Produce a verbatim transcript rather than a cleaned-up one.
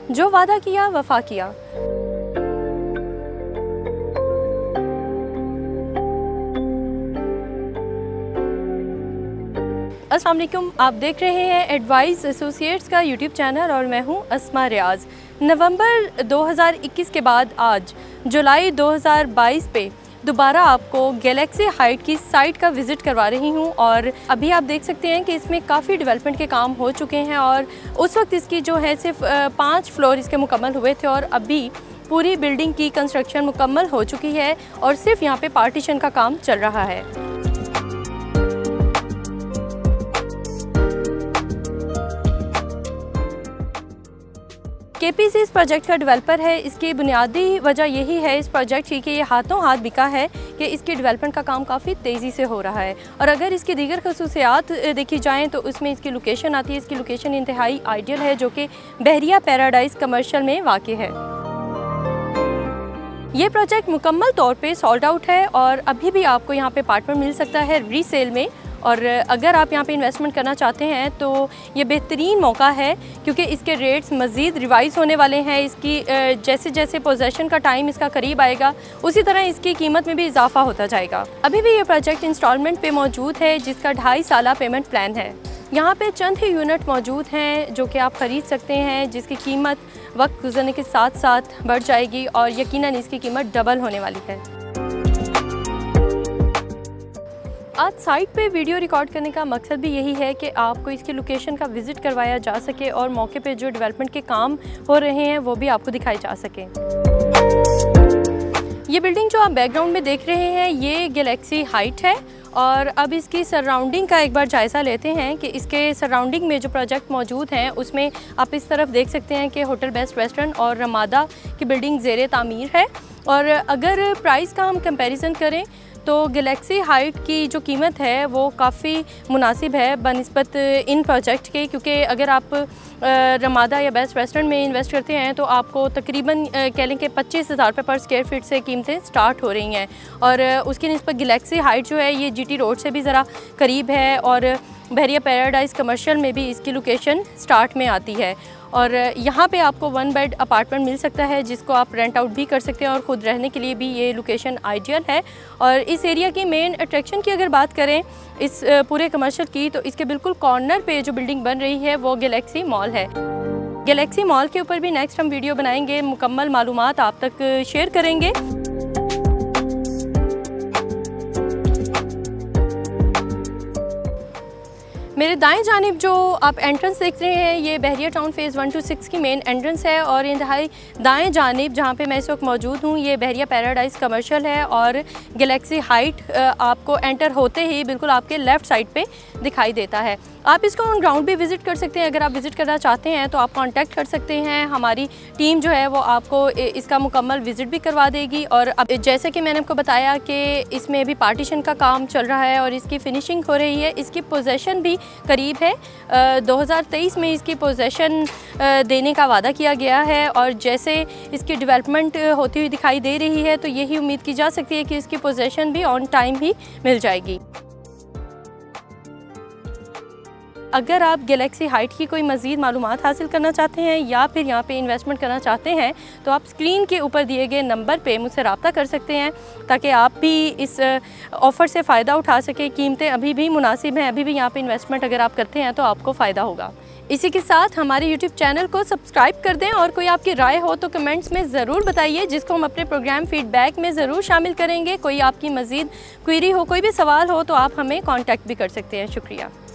जो वादा किया वफा किया। अस्सलाम वालेकुम, आप देख रहे हैं एडवाइस एसोसिएट्स का यूट्यूब चैनल और मैं हूं अस्मा रियाज। नवंबर दो हज़ार इक्कीस के बाद आज जुलाई दो हज़ार बाईस पे दोबारा आपको गैलेक्सी हाइट की साइट का विज़िट करवा रही हूं और अभी आप देख सकते हैं कि इसमें काफ़ी डेवलपमेंट के काम हो चुके हैं और उस वक्त इसकी जो है सिर्फ पाँच फ्लोर इसके मुकम्मल हुए थे और अभी पूरी बिल्डिंग की कंस्ट्रक्शन मुकम्मल हो चुकी है और सिर्फ यहाँ पे पार्टीशन का काम चल रहा है। केपीसी इस प्रोजेक्ट का डेवलपर है। इसकी बुनियादी वजह यही है इस प्रोजेक्ट की कि ये हाथों हाथ बिका है कि इसकी डेवलपमेंट का काम काफ़ी तेज़ी से हो रहा है और अगर इसकी दीगर खसूसियात देखी जाएँ तो उसमें इसकी लोकेशन आती है। इसकी लोकेशन इंतहाई आइडियल है जो कि बहरिया पैराडाइज कमर्शियल में वाक़ है। ये प्रोजेक्ट मुकम्मल तौर पे सोल्ड आउट है और अभी भी आपको यहाँ पे अपार्टमेंट मिल सकता है रीसेल में और अगर आप यहाँ पे इन्वेस्टमेंट करना चाहते हैं तो ये बेहतरीन मौका है क्योंकि इसके रेट्स मज़ीद रिवाइज़ होने वाले हैं। इसकी जैसे जैसे पोजेसन का टाइम इसका करीब आएगा उसी तरह इसकी कीमत में भी इजाफा होता जाएगा। अभी भी ये प्रोजेक्ट इंस्टॉलमेंट पे मौजूद है जिसका ढाई साल पेमेंट प्लान है। यहाँ पे चंद ही यूनिट मौजूद हैं जो कि आप ख़रीद सकते हैं जिसकी कीमत वक्त गुजरने के साथ साथ बढ़ जाएगी और यकीनन इसकी कीमत डबल होने वाली है। आज साइट पे वीडियो रिकॉर्ड करने का मकसद भी यही है कि आपको इसकी लोकेशन का विज़िट करवाया जा सके और मौके पे जो डेवलपमेंट के काम हो रहे हैं वो भी आपको दिखाए जा सके। ये बिल्डिंग जो आप बैकग्राउंड में देख रहे हैं ये गैलेक्सी हाइट है और अब इसकी सराउंडिंग का एक बार जायज़ा लेते हैं कि इसके सराउंडिंग में जो प्रोजेक्ट मौजूद हैं उसमें आप इस तरफ देख सकते हैं कि होटल बेस्ट रेस्टोरेंट और रमादा की बिल्डिंग ज़ेरे तामीर है और अगर प्राइस का हम कंपैरिजन करें तो गैलेक्सी हाइट की जो कीमत है वो काफ़ी मुनासिब है बनिस्बत इन प्रोजेक्ट के, क्योंकि अगर आप रमादा या बेस्ट रेस्टोरेंट में इन्वेस्ट करते हैं तो आपको तकरीबन कह लें कि पच्चीस हज़ार रुपये पर स्क्वायर फीट से कीमतें स्टार्ट हो रही हैं और उसकी निस्बत गैलेक्सी हाइट जो है ये जीटी रोड से भी ज़रा करीब है और बहरिया पैराडाइज कमर्शियल में भी इसकी लोकेशन स्टार्ट में आती है और यहाँ पे आपको वन बेड अपार्टमेंट मिल सकता है जिसको आप रेंट आउट भी कर सकते हैं और ख़ुद रहने के लिए भी ये लोकेशन आइडियल है। और इस एरिया की मेन अट्रैक्शन की अगर बात करें इस पूरे कमर्शियल की तो इसके बिल्कुल कॉर्नर पे जो बिल्डिंग बन रही है वो गैलेक्सी मॉल है। गैलेक्सी मॉल के ऊपर भी नेक्स्ट हम वीडियो बनाएंगे, मुकम्मल मालूमात आप तक शेयर करेंगे। मेरे दाएं जानिब जो आप एंट्रेंस देख रहे हैं ये Bahria town phase one two six की मेन एंट्रेंस है और इंतहाई दाएं जानिब जहाँ पे मैं इस वक्त मौजूद हूँ ये बहरिया पैराडाइज कमर्शियल है और गैलेक्सी हाइट आपको एंटर होते ही बिल्कुल आपके लेफ़्ट साइड पे दिखाई देता है। आप इसको ऑन ग्राउंड भी विज़िट कर सकते हैं। अगर आप विज़िट करना चाहते हैं तो आप कांटेक्ट कर सकते हैं, हमारी टीम जो है वो आपको इसका मुकम्मल विज़िट भी करवा देगी। और अब जैसे कि मैंने आपको बताया कि इसमें अभी पार्टीशन का काम चल रहा है और इसकी फ़िनिशिंग हो रही है। इसकी पोजेसन भी करीब है, दो हज़ार तेईस में इसकी पोजेसन देने का वादा किया गया है और जैसे इसकी डेवलपमेंट होती हुई दिखाई दे रही है तो यही उम्मीद की जा सकती है कि इसकी पोजेसन भी ऑन टाइम ही मिल जाएगी। अगर आप गैलेक्सी हाइट की कोई मज़ीद मालूमात हासिल करना चाहते हैं या फिर यहाँ पे इन्वेस्टमेंट करना चाहते हैं तो आप स्क्रीन के ऊपर दिए गए नंबर पे मुझसे रब्ता कर सकते हैं ताकि आप भी इस ऑफ़र से फ़ायदा उठा सकें। कीमतें अभी भी मुनासिब हैं, अभी भी यहाँ पे इन्वेस्टमेंट अगर आप करते हैं तो आपको फ़ायदा होगा। इसी के साथ हमारे यूट्यूब चैनल को सब्सक्राइब कर दें और कोई आपकी राय हो तो कमेंट्स में ज़रूर बताइए जिसको हम अपने प्रोग्राम फीडबैक में ज़रूर शामिल करेंगे। कोई आपकी मज़ीद क्वेरी हो, कोई भी सवाल हो तो आप हमें कॉन्टैक्ट भी कर सकते हैं। शुक्रिया।